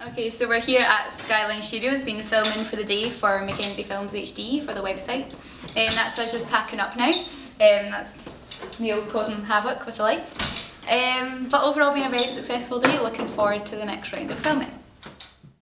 Okay, so we're here at Skyline Studios, been filming for the day for Mackenzie Films HD for the website. That's us just packing up now. That's Neil causing havoc with the lights. But overall, been a very successful day. Looking forward to the next round of filming.